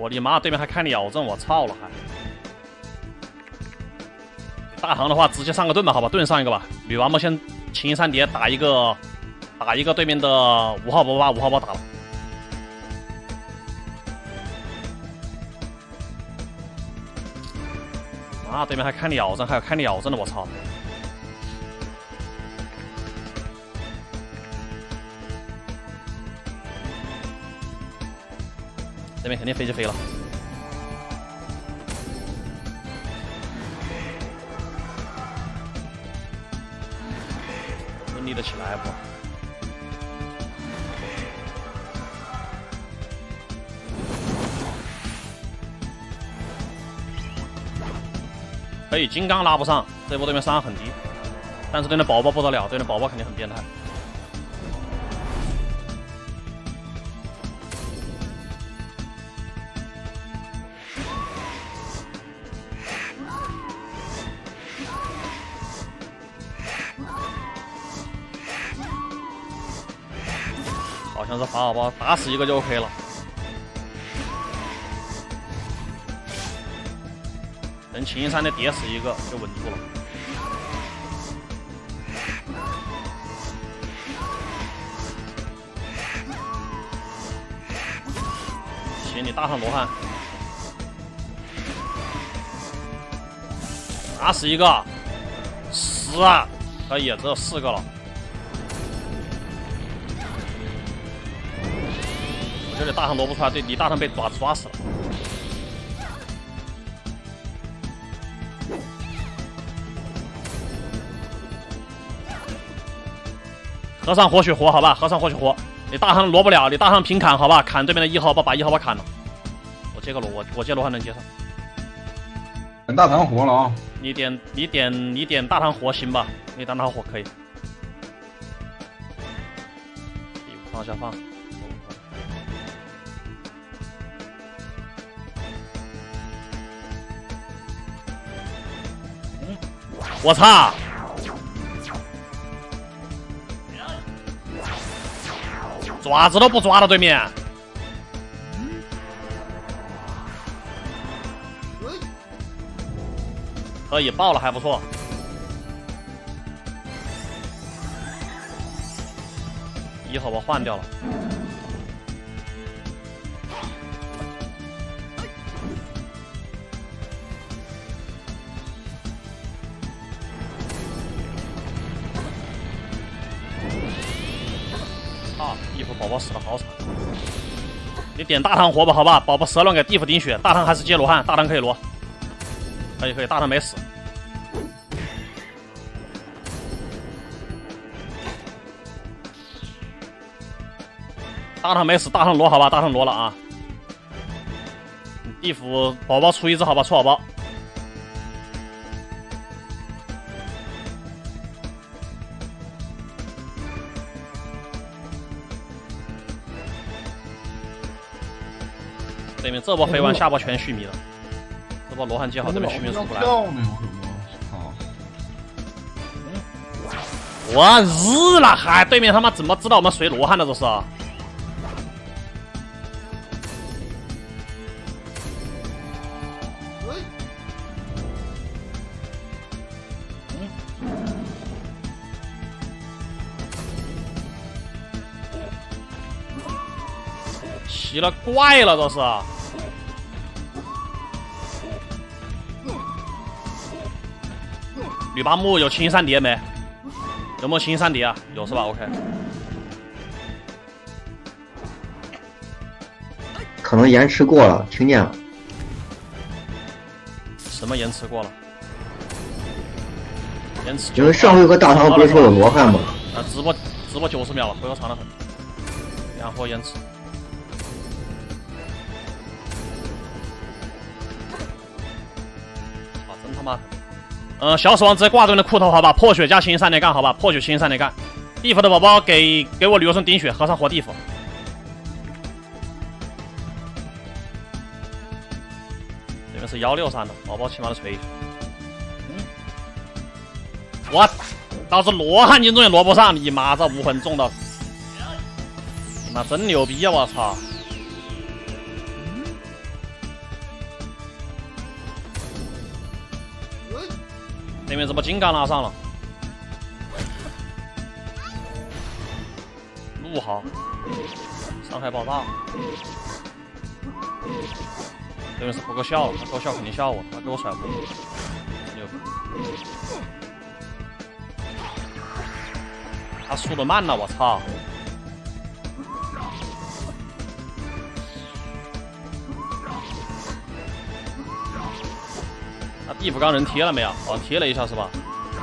我的妈！对面还开鸟阵，我操了还！大唐的话直接上个盾吧，好吧，盾上一个吧。女王们先青山蝶打一个对面的5号宝把5号宝打了。啊，对面还开鸟阵，还有开鸟阵的，我操！这边肯定飞机飞了。能立得起来不？可以，金刚拉不上，这波对面伤害很低，但是对面宝宝不得了，对面宝宝肯定很变态。好像是法宝宝打死一个就 OK 了。等青山的叠死一个就稳住了。行，你大上罗汉，打死一个，10啊，可以，只有4个了。我觉得大唐罗不出来，对，你大唐被爪子抓死了。和尚活血活，好吧，和尚活血活，你大唐罗不了，你大唐平砍，好吧，砍对面的1号把1号把砍了。我接个罗，我接罗还能接上。 等大唐活了啊！ 你点大唐活行吧？你大唐活可以。第5放下放。我操！爪子都不抓了，对面。可以爆了，还不错。1号我换掉了。地府宝宝死的好惨，你点大唐活吧，好吧，宝宝12轮给地府顶血，大唐还是接罗汉，大唐可以罗，可以，大唐没死。大唐没死，大唐罗好吧，大唐罗了啊。地府宝宝出1只好吧，出好宝。对面这波飞完，下波全续迷了。这波罗汉接好，这边续迷出不来。我日了，还对面他妈怎么知道我们随罗汉的这是？奇了怪了，这是。吕巴木有青山蝶没？有没有青山蝶啊？有是吧 ？OK。 可能延迟过了，听见了。 什么延迟过了？延迟。 因为上回和大唐不是说有罗汉吗？ 啊，直播90秒了，回头长得很。然后延迟。啊，真他妈狠！小死亡直接挂对面的裤头，好吧，破血加青山连干，好吧，破血青山连干。地府的宝宝给我旅游生顶血，和尚活地府。这边是163的宝宝，起码得锤。我倒是罗汉金中也罗不上，你妈这无魂中的，你妈真牛逼啊！我操！ 对面这把金刚拉上了，6号伤害爆炸。对面是不够笑了，他够笑肯定笑我，他给我甩步，牛逼！他速度慢了，我操！那地府刚人贴了没有？好像贴了一下是吧？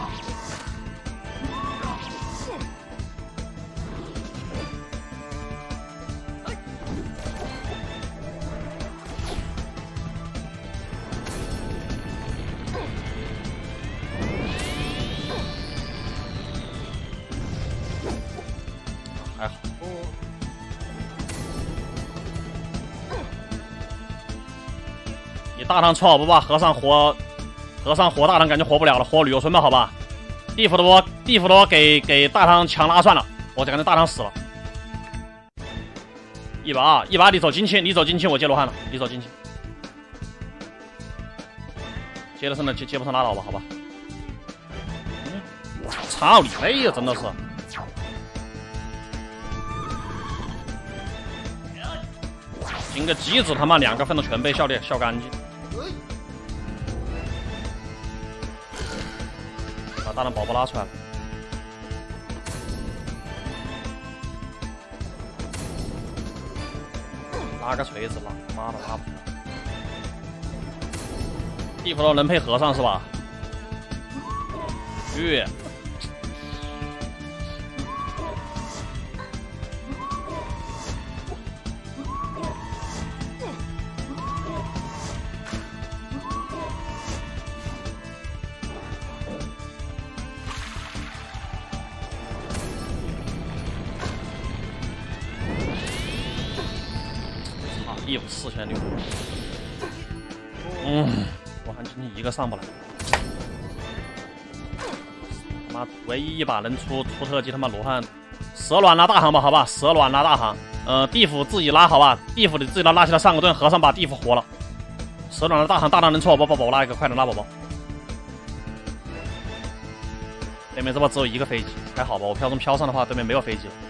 还好。你大唐错不把和尚活大唐感觉活不了了，活旅游村吧，好吧。地府的我给大唐强拉算了，我就感觉大唐死了。120，120，你走近期，我接罗汉了，你走近期。接得上的接不上拉倒吧，好吧。操你妹呀，真的是。进个机子他妈2个分都全被笑干净。把大人宝宝拉出来了。拉个锤子拉，妈的拉不出来。地府都能配和尚是吧？去。地府4600，我看今天一个上不来，他妈唯一一把能出特技，他妈罗汉蛇卵拉大行吧，好吧，蛇卵拉大行，地府自己拉好吧，地府你自己拉起来上个盾，和尚把地府活了，蛇卵拉大行，大唐能错，宝宝拉一个，快点拉宝宝。对面这把只有1个飞机，还好吧，我飘中飘上的话，对面没有飞机了。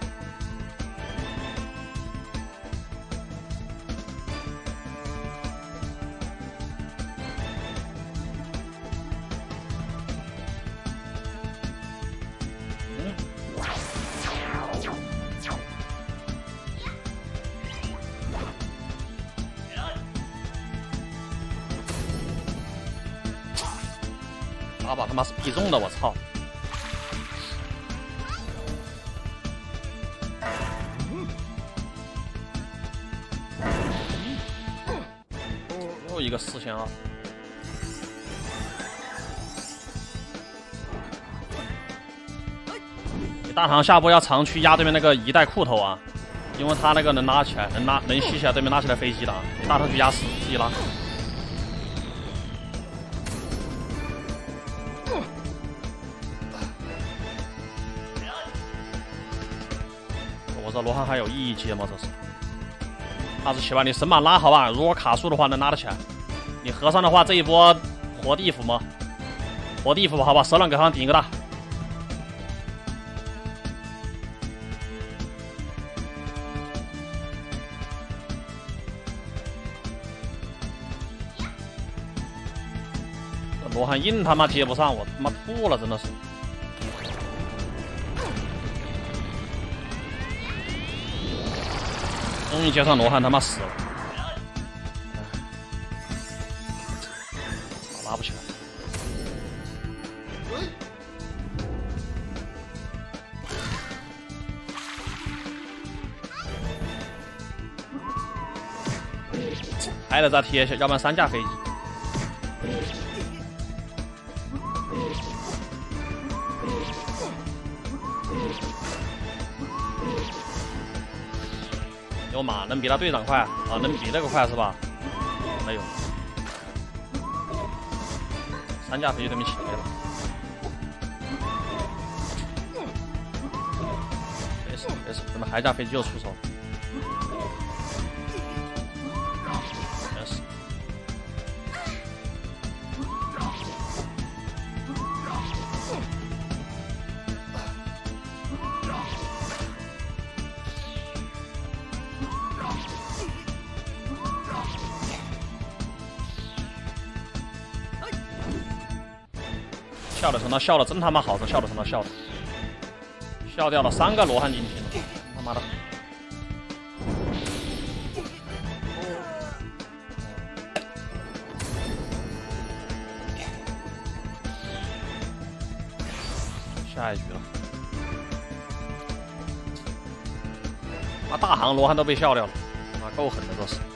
打靶他妈是必中的，我操！又一个4200。你大唐下步要长驱压对面那个一代裤头啊，因为他那个能拉起来，能吸起来对面拉起来飞机的啊，你大唐去压死，自己拉。我这罗汉还有意义接吗？这是，27万，你神马拉好吧？如果卡数的话，能拉得起来。你和尚的话，这一波活地府吗？活地府吧，好吧，蛇卵给和尚顶一个大。这罗汉硬他妈接不上，我他妈吐了，真的是。终于接上罗汉，他妈死了，拉不起来。还得再贴一下，要不然3架飞机。有马能比他队长快啊？能比那个快是吧？没有，3架飞机对面起飞了。没事没事，咱们还架飞机又出手。没事。 笑的成了笑的，真他妈好，这笑的成了笑的，笑掉了3个罗汉进去了，他妈的！下一局了，妈大行罗汉都被笑掉了，妈够狠的这是。